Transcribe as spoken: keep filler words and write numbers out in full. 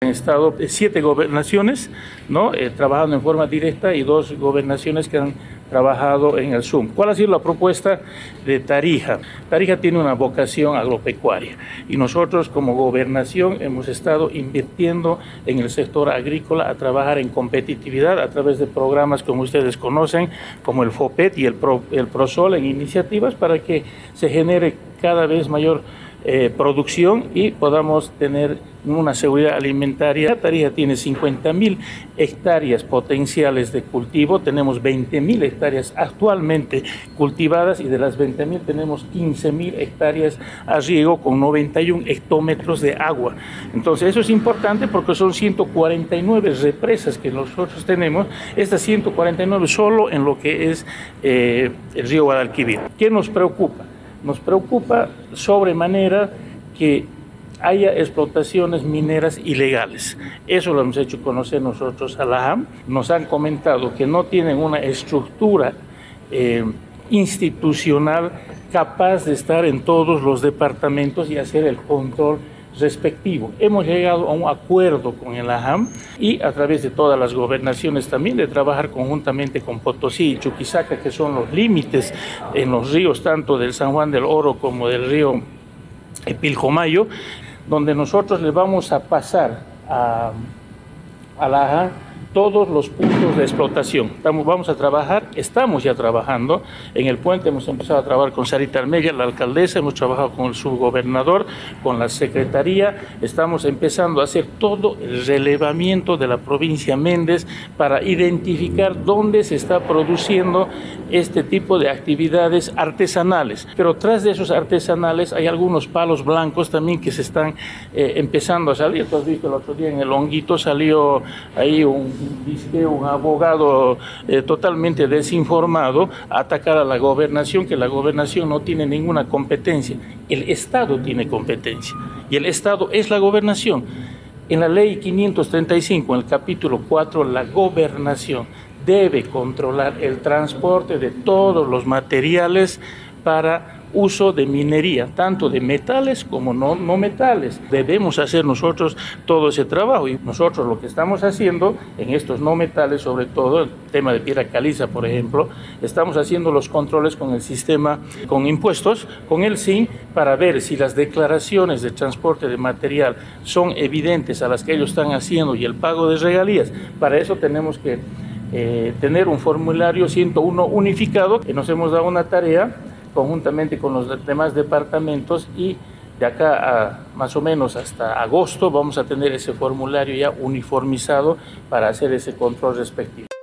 Han estado siete gobernaciones, ¿no? eh, trabajando en forma directa y dos gobernaciones que han trabajado en el Zoom. ¿Cuál ha sido la propuesta de Tarija? Tarija tiene una vocación agropecuaria y nosotros como gobernación hemos estado invirtiendo en el sector agrícola a trabajar en competitividad a través de programas como ustedes conocen, como el FOPET y el, Pro, el PROSOL, en iniciativas para que se genere cada vez mayor Eh, producción y podamos tener una seguridad alimentaria. Tarija tiene cincuenta mil hectáreas potenciales de cultivo, tenemos veinte mil hectáreas actualmente cultivadas y de las veinte mil tenemos quince mil hectáreas a riego con noventa y un hectómetros de agua. Entonces eso es importante porque son ciento cuarenta y nueve represas que nosotros tenemos, estas ciento cuarenta y nueve solo en lo que es eh, el río Guadalquivir. ¿Qué nos preocupa? Nos preocupa sobremanera que haya explotaciones mineras ilegales. Eso lo hemos hecho conocer nosotros a la A M. Nos han comentado que no tienen una estructura eh, institucional capaz de estar en todos los departamentos y hacer el control respectivo. Hemos llegado a un acuerdo con el A J A M y a través de todas las gobernaciones también de trabajar conjuntamente con Potosí y Chuquisaca, que son los límites en los ríos tanto del San Juan del Oro como del río Pilcomayo, donde nosotros le vamos a pasar a, a la A J A M todos los puntos de explotación. Estamos, vamos a trabajar, estamos ya trabajando en el puente, hemos empezado a trabajar con Sarita Armella, la alcaldesa, hemos trabajado con el subgobernador, con la secretaría, estamos empezando a hacer todo el relevamiento de la provincia Méndez para identificar dónde se está produciendo este tipo de actividades artesanales. Pero tras de esos artesanales hay algunos palos blancos también que se están eh, empezando a salir. Tú has visto el otro día en el Honguito salió ahí un Dice un abogado eh, totalmente desinformado a atacar a la gobernación, que la gobernación no tiene ninguna competencia. El Estado tiene competencia y el Estado es la gobernación. En la ley quinientos treinta y cinco, en el capítulo cuatro, la gobernación debe controlar el transporte de todos los materiales para uso de minería, tanto de metales como no, no metales. Debemos hacer nosotros todo ese trabajo y nosotros lo que estamos haciendo en estos no metales, sobre todo el tema de piedra caliza, por ejemplo, estamos haciendo los controles con el sistema, con impuestos, con el S I N, para ver si las declaraciones de transporte de material son evidentes a las que ellos están haciendo y el pago de regalías. Para eso tenemos que eh, tener un formulario ciento uno unificado, que nos hemos dado una tarea conjuntamente con los demás departamentos y de acá a más o menos hasta agosto vamos a tener ese formulario ya uniformizado para hacer ese control respectivo.